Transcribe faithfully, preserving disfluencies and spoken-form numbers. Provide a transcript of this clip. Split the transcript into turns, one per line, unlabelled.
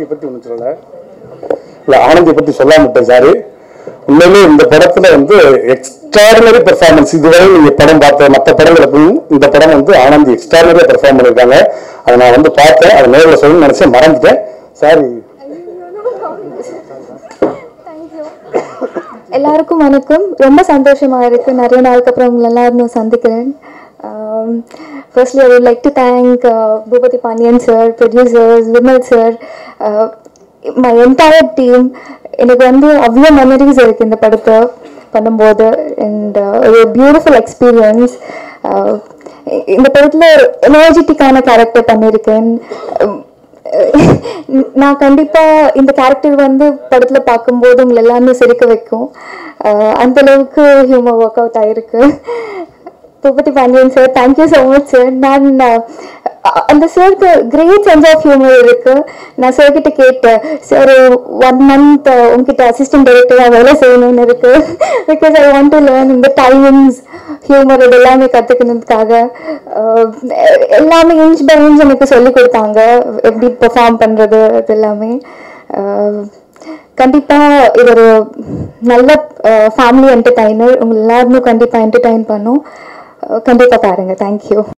பற்றி ஒன்றும் சொல்லலை, இல்லை ஆனந்தியை பற்றி சொல்லாம விட்டேன் சாரி. உண்மையிலே இந்த படத்தில் வந்து எக்ஸ்ட்ராடினரி பெர்ஃபார்மன்ஸ். இதுவரை நீங்கள் படம் பார்த்த மற்ற படங்களுக்கும் இந்த படம் வந்து ஆனந்தி எக்ஸ்ட்ராடினரியாக பெர்ஃபார்ம் பண்ணியிருக்காங்க. அதை நான் வந்து பார்த்தேன், அதை நேரில் சொல்லணும்னு நினச்சேன், மறந்துட்டேன் சாரி.
எல்லாருக்கும் வணக்கம். ரொம்ப சந்தோஷமாக இருக்குது, நிறைய நாளுக்கு அப்புறம் உங்களை எல்லாரும் சந்திக்கிறேன். Firstly, I would like to thank uh, Bhupati Pandiyan sir, producers, Vimal sir, uh, my entire team. எனக்கு வந்து அவ்வளோ மெமரிஸ் இருக்குது இந்த படத்தை பண்ணும்போது. அண்ட் ஒரு பியூட்டிஃபுல் எக்ஸ்பீரியன்ஸ். இந்த படத்தில் எனர்ஜெட்டிக்கான கேரக்டர் பண்ணியிருக்கேன். நான் கண்டிப்பாக இந்த கேரக்டர் வந்து படத்தில் பார்க்கும்போது உங்களை எல்லாமே சிரிக்க வைக்கும். அந்தளவுக்கு ஹியூமர் ஒர்க் அவுட் ஆகிருக்கு. Bhupati Pandiyan sir, thank you so much sir. நான் அந்த சாருக்கு கிரேட் சென்ஸ் ஆஃப் ஹியூமர் இருக்கு. நான் சார் கிட்ட கேட்டேன், சார் ஒன் மந்த் உங்ககிட்ட அசிஸ்டன்ட் டைரக்டராக வேலை செய்யணும்னு இருக்கு, because I want to learn இந்த டைமிங்ஸ் ஹியூமர் இது எல்லாமே கற்றுக்கணுதுக்காக. எல்லாமே இன்ச் பை இன்ச் எனக்கு சொல்லி கொடுத்தாங்க, எப்படி பெர்ஃபார்ம் பண்ணுறது அது எல்லாமே. கண்டிப்பாக இது ஒரு நல்ல ஃபேமிலி என்டர்டைனர், உங்களை எல்லாருமே கண்டிப்பாக என்டர்டைன் பண்ணும். கண்டிப்பாக பாருங்கள். தேங்க்யூ.